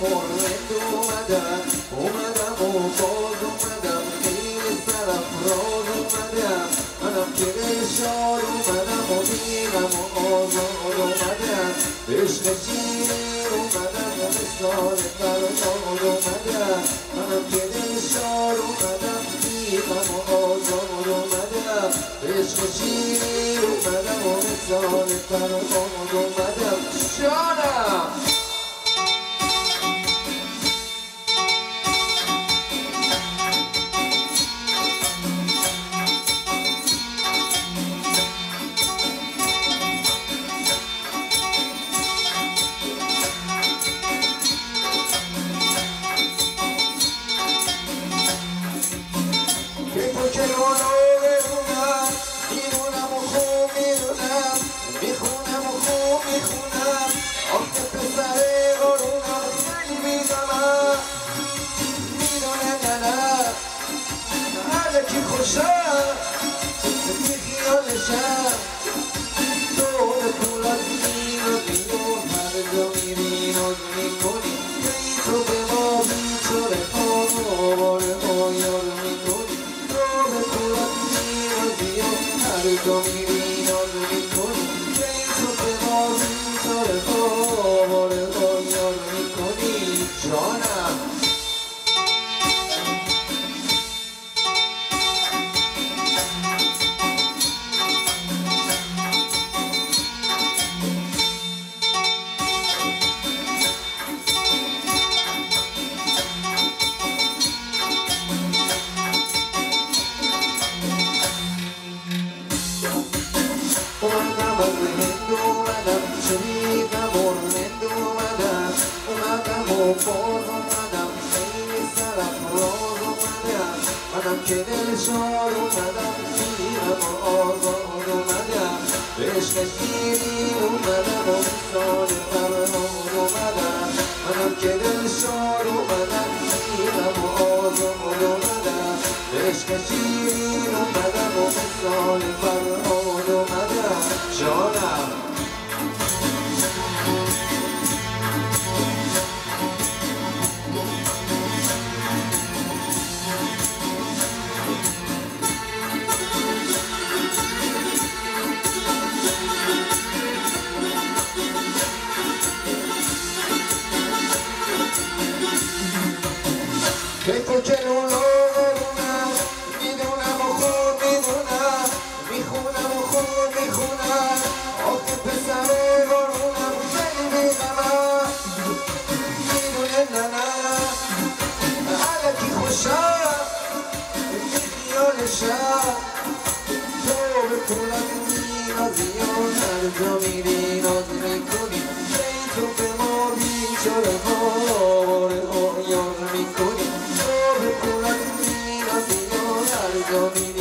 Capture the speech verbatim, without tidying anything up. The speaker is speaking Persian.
خورند اومدم اومدم و باز اومدم خیلی سرافراز اومدم منم که شار اومدم و بیرم و آزاد اومدم عشق شیرین اومدم و مثال فرزاد اومدم منم که شار اومدم بیرم و آزاد اومدم عشق شیرین اومدم و مثال فرزاد اومدم جانم که اونو بخونم میدونم و خوب میدونم میخونم و خوب میخونم آخه پسر قرونم خیلی میدونم میدونه نه نه هر کی خوشم بی خیالشم تو به پولات میرونی و هر جا میری ناز میکنی کی تو به ما بیچاره ها باره ما یار میکنی تو میری ناز میکنی که تو به ما بیچاره خواباره با یار میکنی جانم اومدم از هند اومدم شنیدم و هند اومدم اومدم و باز اومدم خیلی سرافراز اومدم منم که دلشار اومدم میرم و آزاد اومدم عشق شیرین اومدم و مثال فرهاد اومدم منم که دلشار اومدم میرم و آزاد اومدم عشق شیرین اومدم و مثال فرهاد اومدم جانم که تو جلو ببونم میدونم و خوب میدونم میخونم و خوب میخونم آخه پسر قرونم خیلی بیغمم میدونه نه نه هر کی خوشم بی خیالشم تو به پولت میرازی و هر جا میری ناز میکنی کی تو به ما بیچاره خواباره ها یار میکنی تو به پولت میرازی و هر جا میری